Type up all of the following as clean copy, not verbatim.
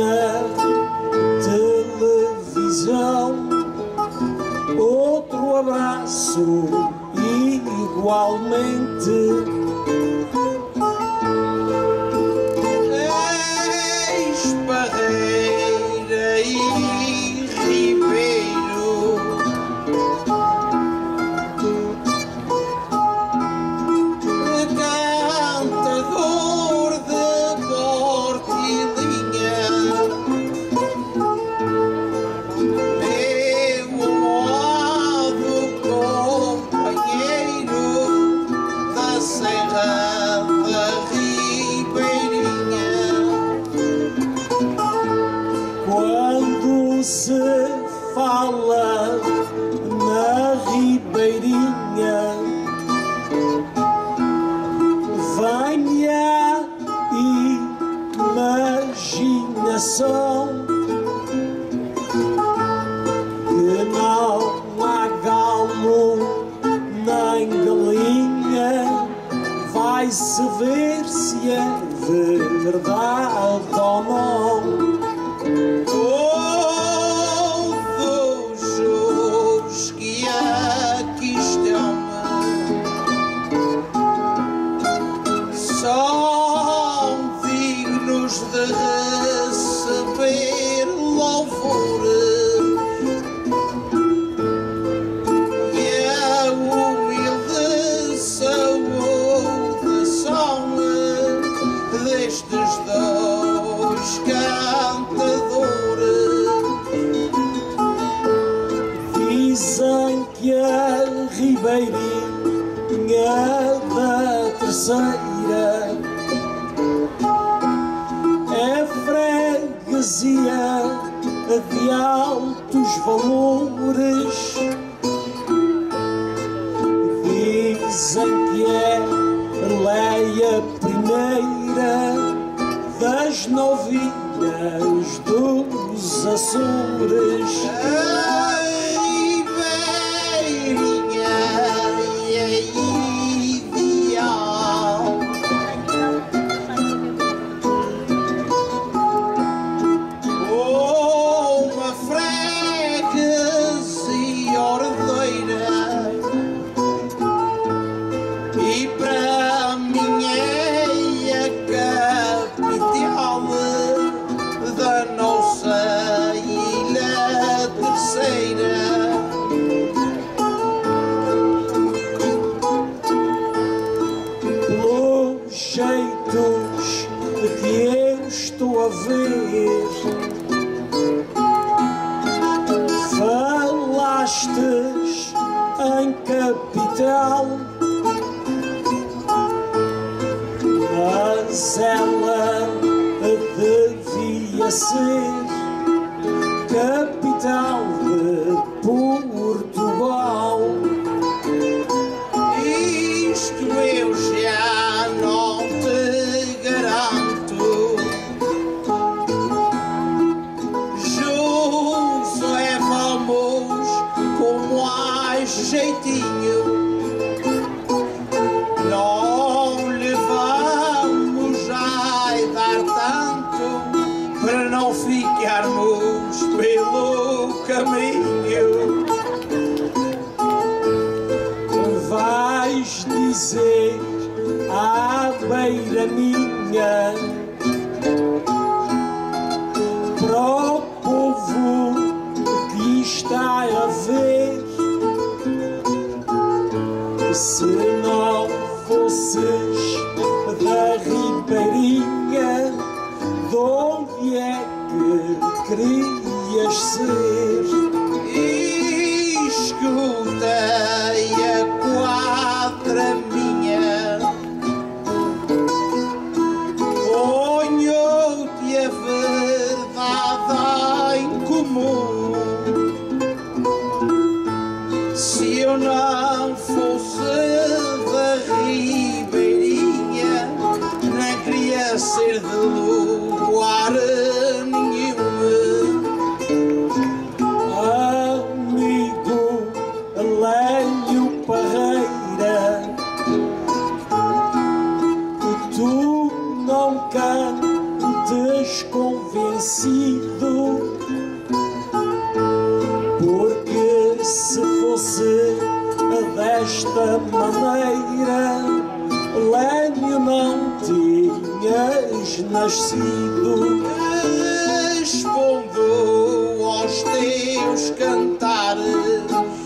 na televisão. Outro abraço igualmente. Esparreira e Ribeiro, cantador de Portilinha, meu amado companheiro da Serra da Ribeirinha. Quando se fala na Ribeirinha, vem-me a imaginação que não há galo nem galinha. Vai-se ver se é verdade ou não. Todos os que aqui estão são dignos de receber louvores, e a humilde saúde são destes dois cantadores. Dizem que a Ribeirinha da Terceira é freguesia de altos valores. Dizem que é Leia primeira das novinhas dos Açores. Ribeirinha é ideal, uma freguesia ordeira, e para mim é a capital da nossa Ilha Terceira. Pelos jeitos que eu estou a ver, falastes em capital, mas ela devia ser capital de Portugal. Isto eu já não te garanto. José vamos com mais jeitinho, não lhe vamos já dar tanto para não ficarmos pelo caminho. Vais dizer à beira minha, para o povo que está a ver, se não fosses da Ribeirinha, de onde é que querias ser? Escutei a quadra minha, ponho-te a verdade em comum. Se eu não fosse da Ribeirinha, não queria ser de lugar nenhum. A sido, porque se fosse desta maneira, Lénio, não tinhas nascido. Respondo aos teus cantares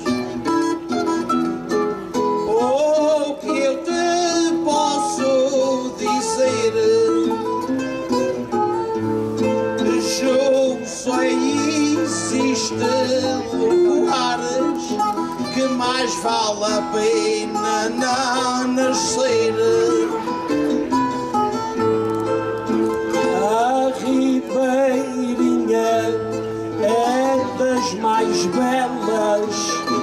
o que eu te posso dizer. Só existe lugares que mais vale a pena não nascer. A Ribeirinha é das mais belas,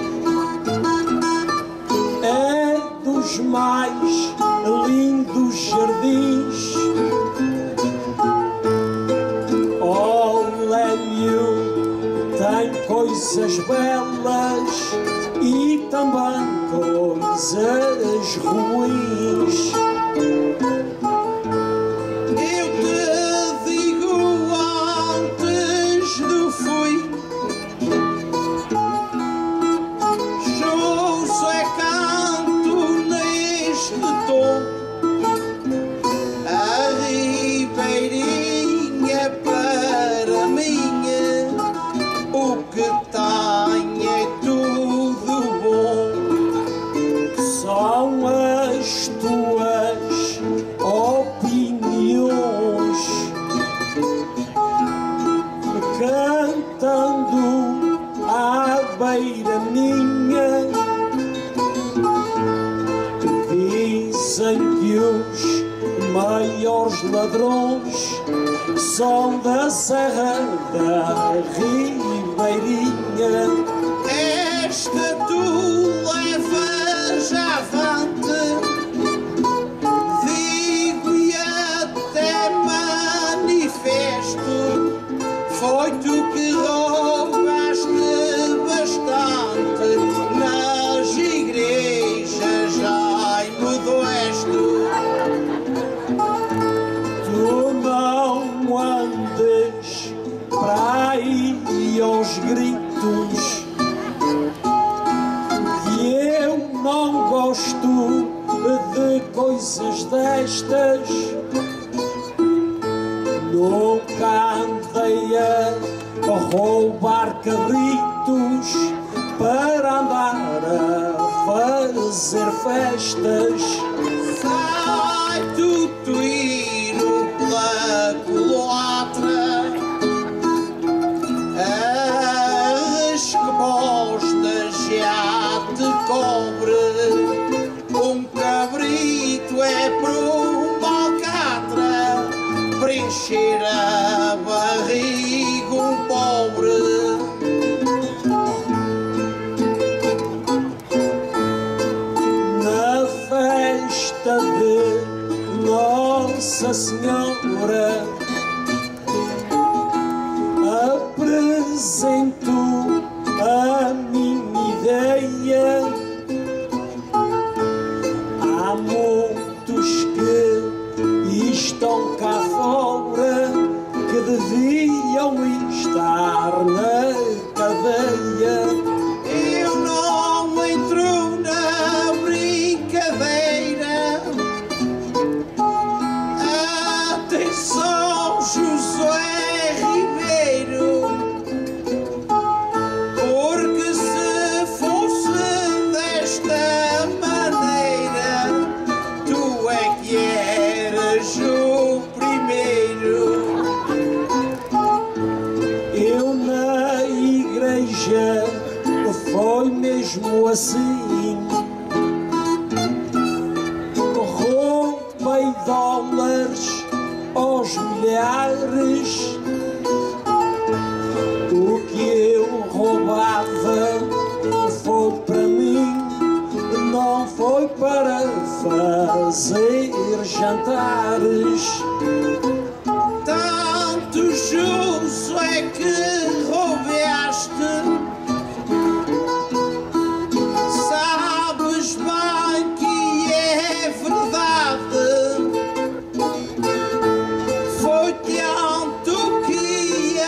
é dos mais lindos jardins. Oh, Lénio tem coisas belas e também coisas ruins. Eu te digo antes do fim, José canto neste tom. A Ribeirinha para mim, o que tem é tudo bom. São as tuas opiniões, cantando à beira minha. Dizem que os maiores ladrões são da Serra da Ribeirinha. Esta tu levas avante, digo-lhe até manifesto, foi tu que roubaste bastante nas igrejas, ai modesto. Tu não andes para aí aos gritos, que eu não gosto de coisas destas. Nunca andei a roubar cabritos para andar a fazer festas. Sai tu tiro pela culatra, as costas já te cobre. Um cabrito é para uma alcatra, preencher a barriga um pobre. Na festa de Nossa Senhora apresento a minha ideia. Há muitos que estão cá fora que deviam estar na cadeia. Eu não entro na brincadeira. Atenção, José Ribeiro, porque se fosse desta maneira, tu é que eras o primeiro. Eu na igreja foi mesmo assim, roubei dólares aos milhares. O que eu roubava foi para mim, não foi para fazer jantares. Tanto justo é que roubaste, sabes bem que é verdade. Foi tanto que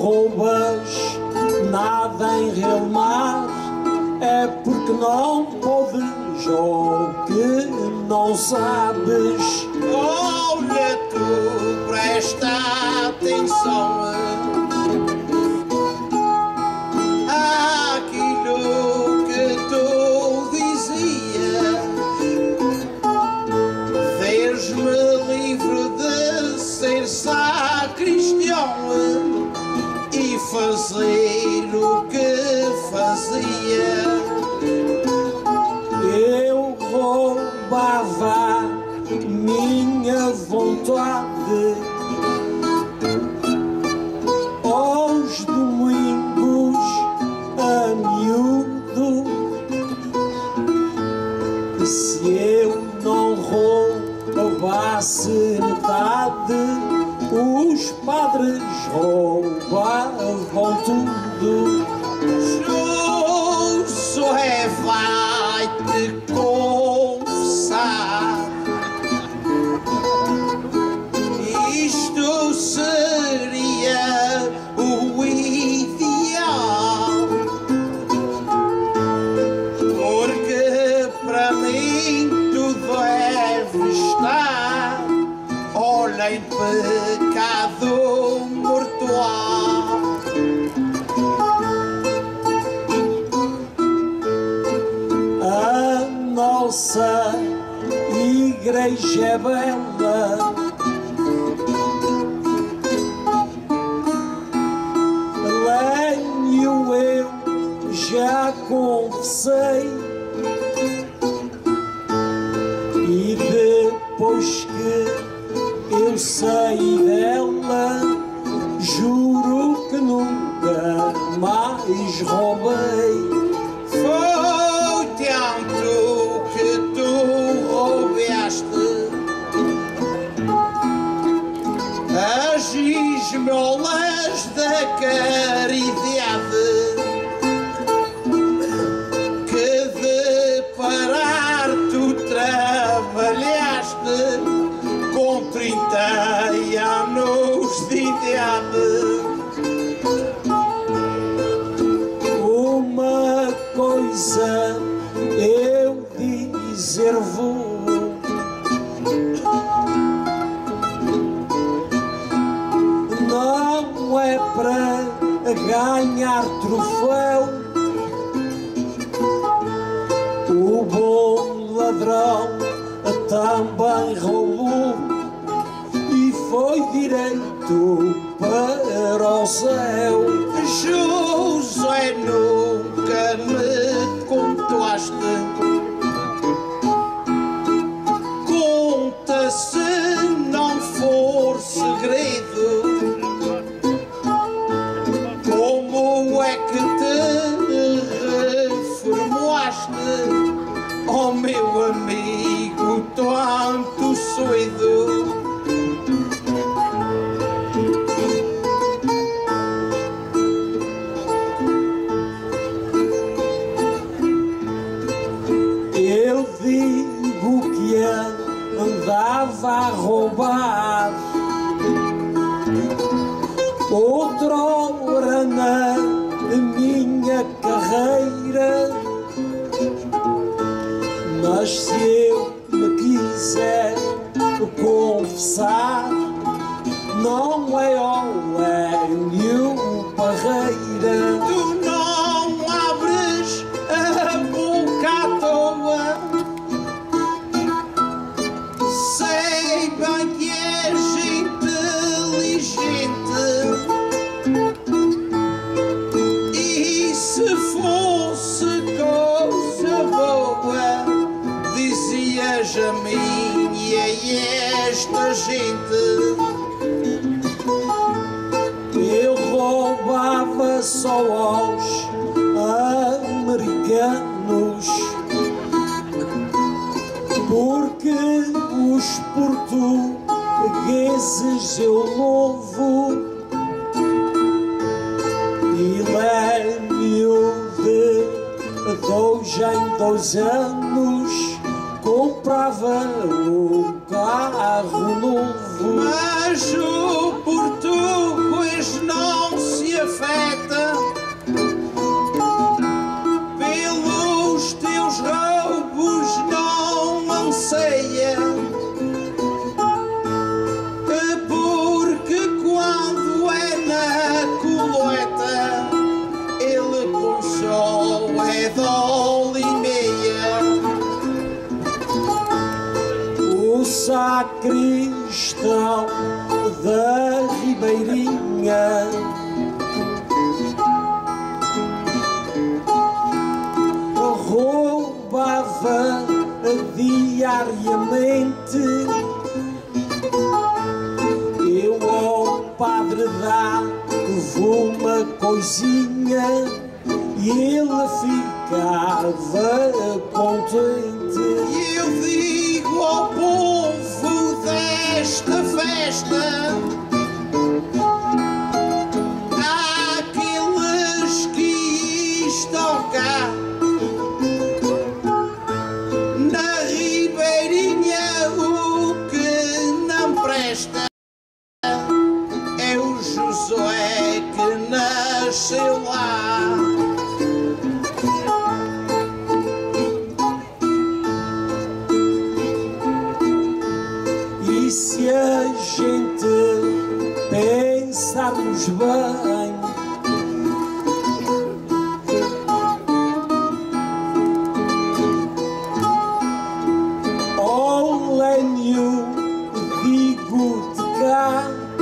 roubas nada em relmar, é porque não podes ou que não sabes. Olha, tu presta atenção àquilo que tu dizias. Fez-me livre de ser sacristão e fazer o que fazia. Eu roubava minha vontade aos domingos a miúdo. Se eu não roubasse metade, os padres roubavam tudo. Josué vai-te confessar, isto seria o ideal, porque para mim tu deves estar, olha, em pecado mortual. A nossa igreja é bela, lenho eu já confessei, e depois que eu saí dela, juro que nunca mais roubei. Foi tanto que tu roubaste as esmolas da caridade, que de parar tu trabalhaste com 30 anos de idade. Uma coisa eu dizer vou, não é para ganhar troféu. O bom ladrão também roubou e foi direito para o céu. Josué, nunca me contaste, conta se não for segredo, como é que te reformaste, oh meu amigo, tanto suído. Eu digo que andava a roubar outrora na minha carreira, mas se eu me quiser confessar, não é Olénio Parreira. Tu não abres a boca à toa, sei bem que és inteligente, e se fosse coisa boa, dizias a mim e a esta gente. Eu roubava só aos americanos, porque os portugueses eu louvo, e levo de 2 em 2 anos comprava um carro novo. Mas o português não se é dole e meia. O sacristão da Ribeirinha roubava diariamente. Eu ao padre dava uma coisinha e ele ficava contente. E eu digo ao povo desta festa, àqueles que estão cá na Ribeirinha, o que não presta é o Josué que nasceu lá. E se a gente pensarmos bem, oh Lénio, digo-te cá,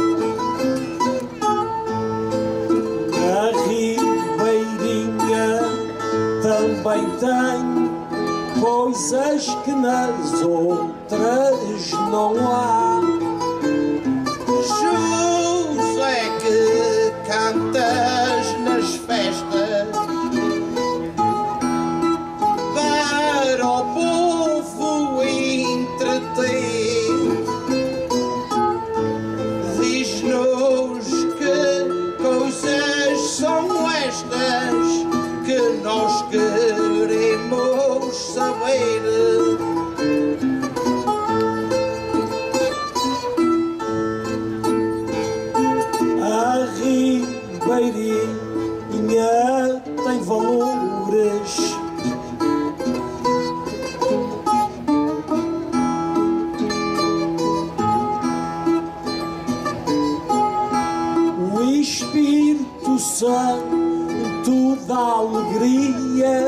na Ribeirinha também tem coisas que nas outras não há. José que cantas nas festas para o povo entreter, diz-nos que coisas são estas que nós queremos saber. A Ribeirinha tem valores, o Espírito Santo da alegria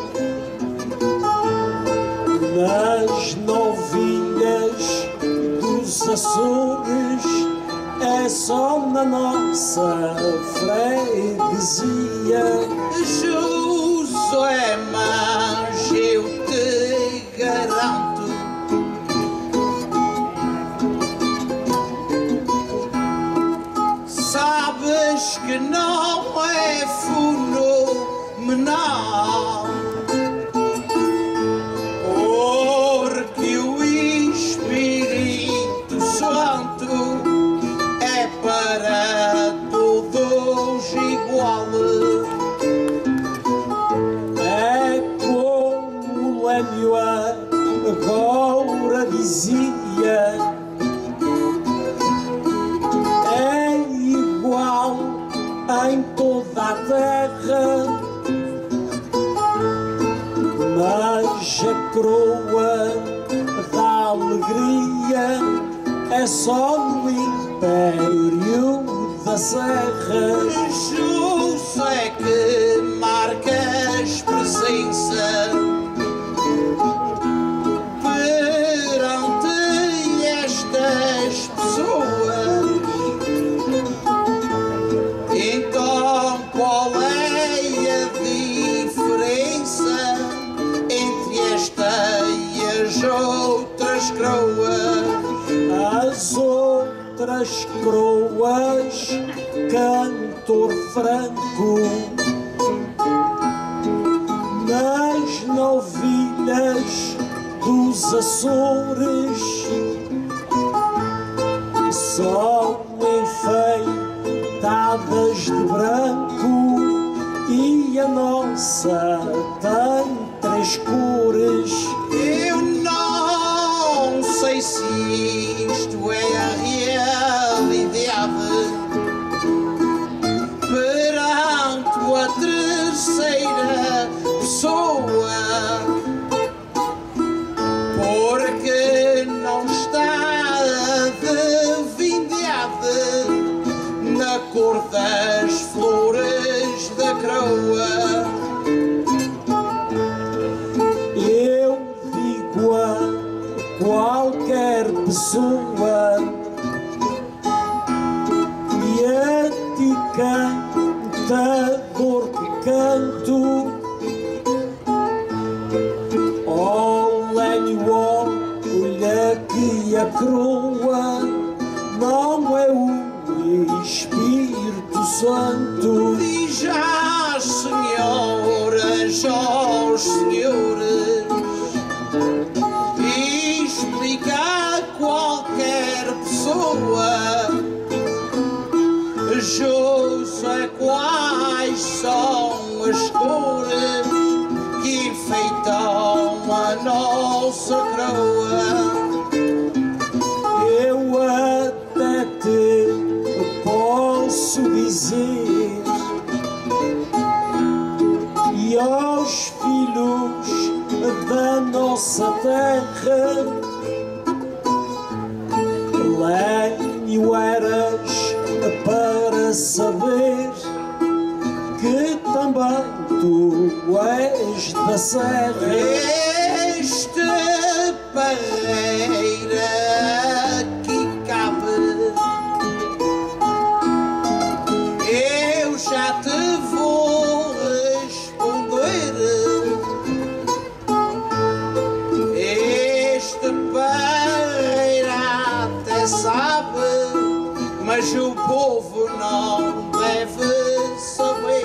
nas novilhas dos Açores, é só na nossa freguesia. Josué, mas eu te garanto, sabes que não é fenomenal, porque o Espírito Santo é para todos igual. É como o Lénio agora dizia, é igual em toda a terra, mas a coroa da alegria é só no Império da Serra. José que marcas presença perante estas pessoas, então qual é a diferença entre esta e as outras coroas? As outras coroas, cantor franco, nas novilhas dos Açores, são enfeitadas de branco e a nossa tem 3 cores. Eu não sei se isto é a realidade perante a terceira pessoa, porque não está adivinhada na cor das flores da coroa. cantador que canto, oh lenho, oh, olha que a coroa não é o Espírito Santo. Diz já, senhoras, ó senhores, explica a qualquer pessoa, José, quais são as cores que enfeitam a nossa coroa. Eu até te posso dizer, e aos filhos da nossa terra, lenho eras para saber que também tu és da serra. Este parreira que cabe, eu já te vou responder. Este parreira até sabe, mas o povo não deve saber.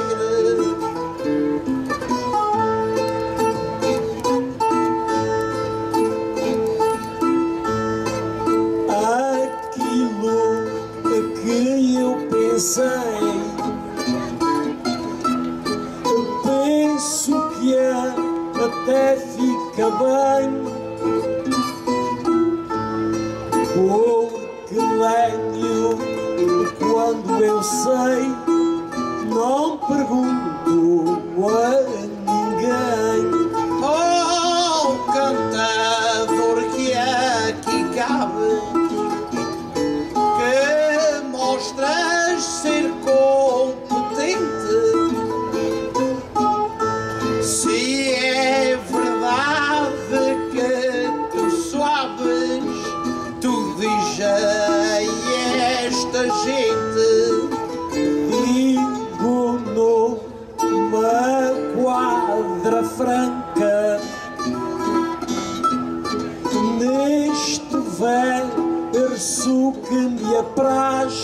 Aquilo que eu pensei, penso que até fica bem, porque lenho, quando eu sei, não pergunto a ninguém. Oh, cantador que aqui cabe, que mostras ser competente, se é verdade que tu sabes, tu diz a esta gente. Digo numa quadra franca, neste verso que me apraz,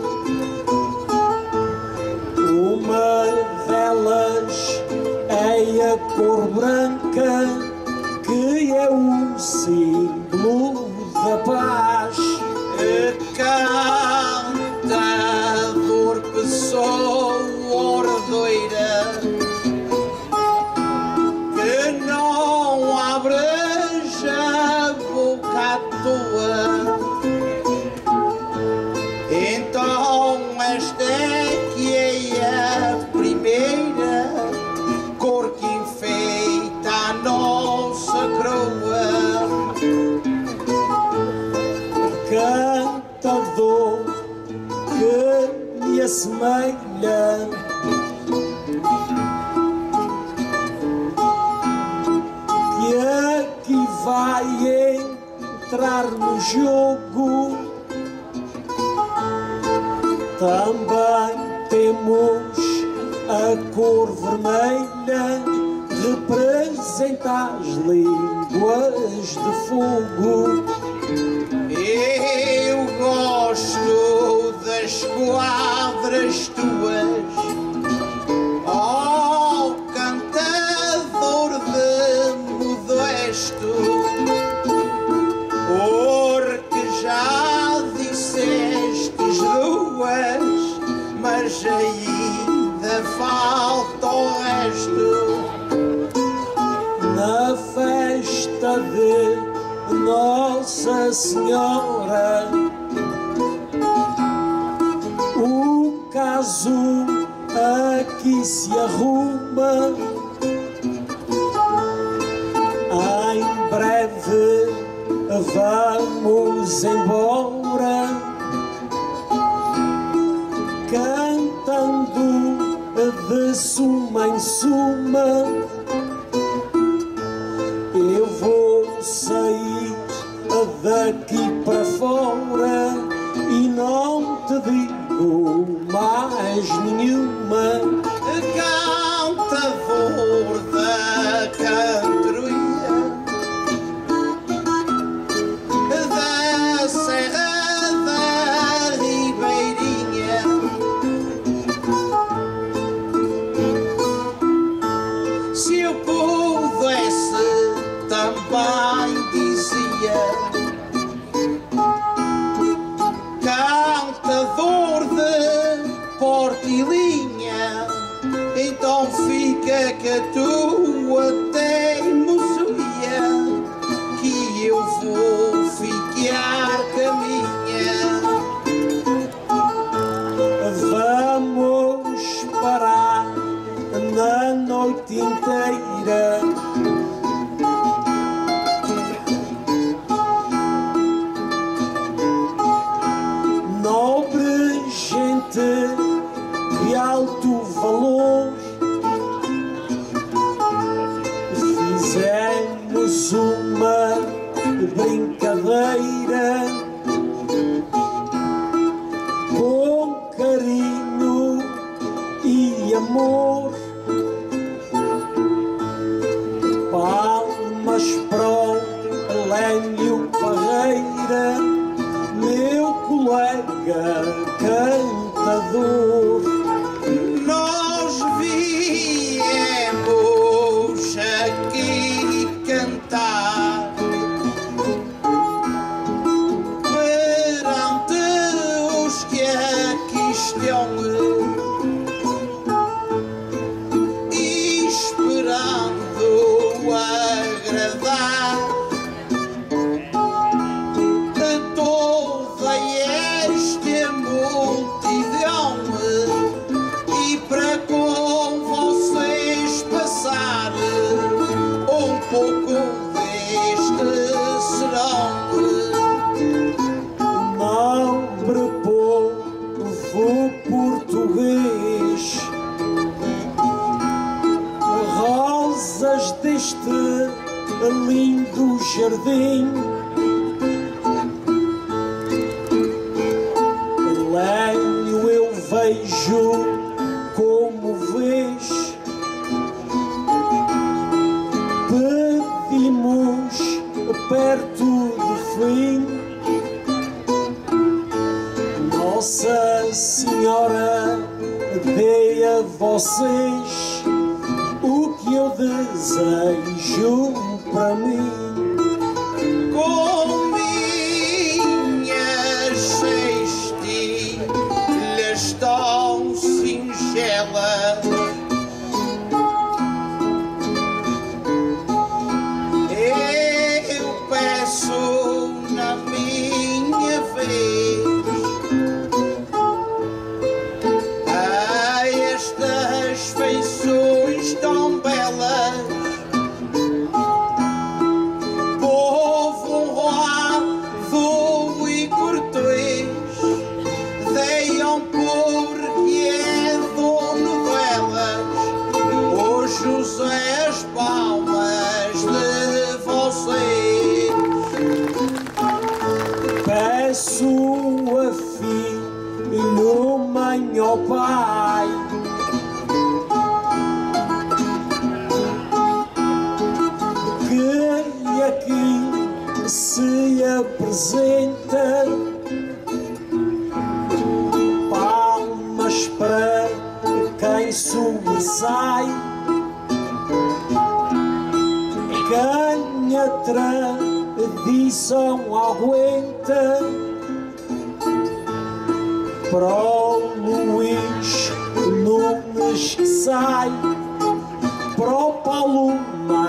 uma delas é a cor branca, que é o símbolo da paz. Cantador, pessoa ordeira, que não abres a boca à toa. Então esta é que é a primeira cor que enfeita a nossa coroa. Cantador que me assemelha, que aqui vai entrar no jogo. Também temos a cor vermelha, representa as línguas de fogo. Eu gosto das quadras tuas, oh cantador de modesto, porque já dissestes duas, mas ainda falta o resto. Na festa de Nossa Senhora, o caso aqui se arruma. Em breve vamos embora, cantando de suma em suma. Eu vou sair daqui para fora e não te digo mais nenhuma. que a tua teimosia, que eu vou ficar com a minha. Vamos parar na noite inteira. Nobre gente de alto valor, fizemos uma brincadeira com carinho e amor. Palmas para o Lélio Parreira, meu colega cantador. Nós viemos aqui cantar perante os que aqui estão, esperando agradar a toda esta multidão e para com vocês passar um pouco deste serão. Nobre povo português, rosas deste lindo jardim, Lélio, eu vejo como vês. Pedimos perto do fim, Nossa Senhora dê a vocês o que eu desejo para mim. Com minhas cestilhas tão singelas, eu peço na minha vez a estas feições tão belas, povo honrado e cortês, deem porque é dono delas o José as palmas de vocês. Peço a filho, mãe ou pai, que aqui se apresenta, palmas para quem sobressai, quem a tradição aguenta, para o Luís Nunes que sai, para o Paulo